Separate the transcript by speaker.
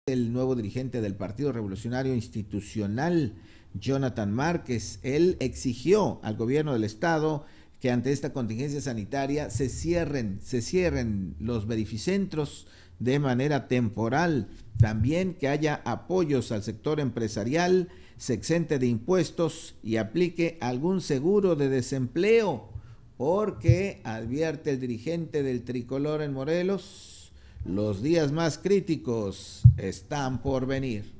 Speaker 1: El nuevo dirigente del Partido Revolucionario Institucional, Jonathan Márquez, él exigió al gobierno del estado que ante esta contingencia sanitaria se cierren los verificentros de manera temporal, también que haya apoyos al sector empresarial, se exente de impuestos y aplique algún seguro de desempleo, porque advierte el dirigente del tricolor en Morelos, los días más críticos están por venir.